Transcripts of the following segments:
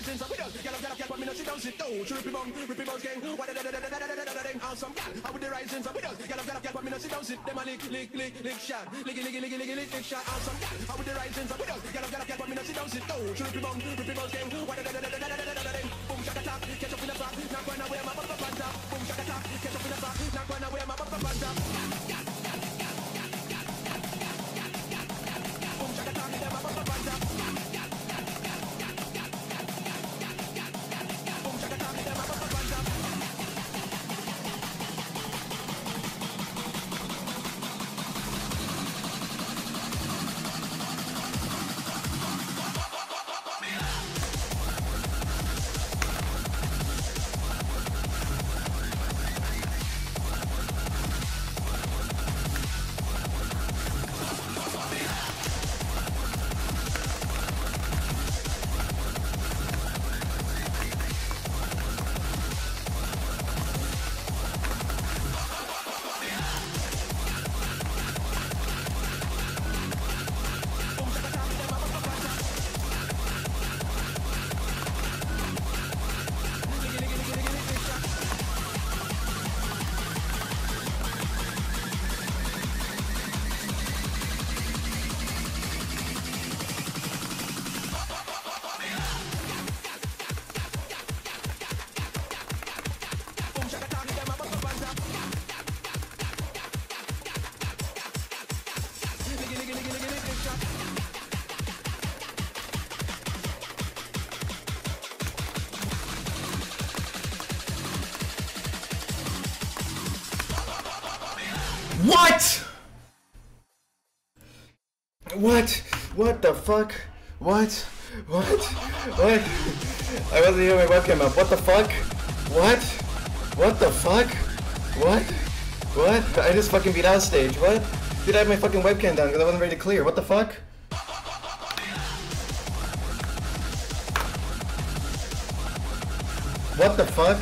rising, so we don't get up, but me no sit down, sit down. Rippy bum, gang. What da awesome gal. I with the rising, so we don't get up, but me no sit down, sit. Them a lick shot, lick shot. Awesome gal. I with the rising, so we don't get up, but me no sit down, sit down. Rippy bum, gang. What da boom shaka tap, catch up in the back. Not gonna wear my bumper pants up. Boom shaka tap, catch up in the back. Not gonna wear my bumper pants up. Boom shaka tap, get my bumper pants up. Boom shaka tap, get my bumper pants up. What? What the fuck? What? I wasn't even my webcam up. What the fuck? What the fuck? What? I just fucking beat out stage. What? Dude, I had my fucking webcam down because I wasn't ready to clear. What the fuck? What the fuck?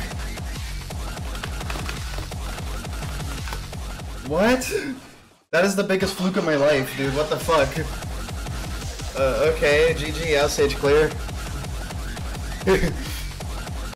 What? That is the biggest fluke of my life, dude. What the fuck? Okay, GG, outstage clear.